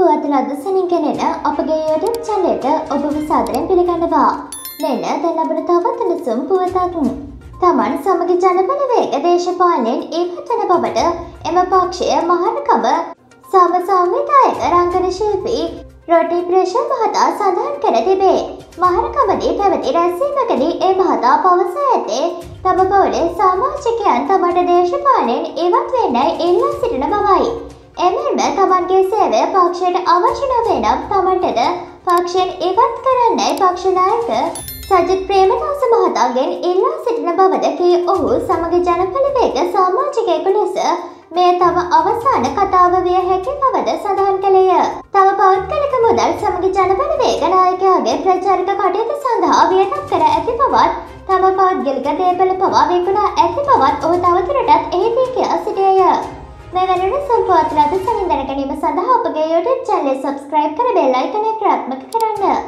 පුවත්පත් ලදසනින් ගෙනෙන අපගේ YouTube channel එකට ඔබව සාදරයෙන් පිළිගන්නවා. මෙන්න දැන් ලැබෙන තවත් උණුසුම් පුවතක්. තමන් සමග ජනබලවේග දේශපාලනයෙන් ඉවත් වන බවට එම පක්ෂය මහානකම සමසංවිධායක රංගන ශිල්පී රොටි ප්‍රේෂර් මහතා සඳහන් කර තිබේ. මහානකමදී පැවති රැස්වීමකදී ඒ මහතා පවසා ඇත්තේ තම පවුලේ සමාජිකයන් තමන්ට දේශපාලනයෙන් ඉවත් වෙන්නයි ඉල්ලා සිටින බවයි. එමෙන්ම තමන්ගේ සේවය පක්ෂයට අවශ්‍ය නොවේ නම් තමන්ටද පක්ෂයෙන් ඉවත් කරන්නයි පක්ෂ නායක සජිත් ප්‍රේමදාස මහතාගෙන් ඉල්ලා සිටින බවද කී ඔහු සමග ජනබලවේග සමාජිකයෙකු ලෙස මෙය තම අවසාන කතාව විය හැකි බවද සඳහන් කළේය. තම පෞද්ගලික මුදල් සමග ජනබලවේග නායකයාගේ ප්‍රචාරක කටයුතු සඳහා වියදම් කර ඇති බවත් තම පෞද්ගලික දේපල පවා විකුණා ඇති බවත් ඔහු තවදුරටත් එහිදී කියා සිටියේය. මෙවැනි සම්පූර්ණ ලද සනින් දැන ගැනීම සඳහා අපගේ YouTube channel subscribe කර bell icon එක ක්‍රියාත්මක කරන්න.